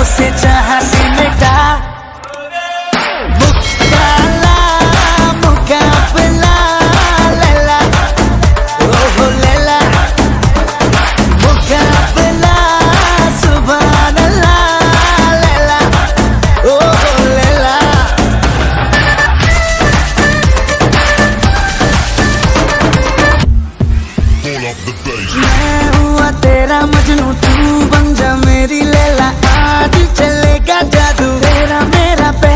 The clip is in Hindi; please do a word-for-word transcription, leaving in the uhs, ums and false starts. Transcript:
से चाहा से मिटा मुकाला मुकाबला लैला ओहो लैला मुकाबला सुभान अल्लाह लैला ओहो लैला। मैं हुआ तेरा मजनू तू बन जा मेरी लैला आज चलेगा जादू तेरा मेरा।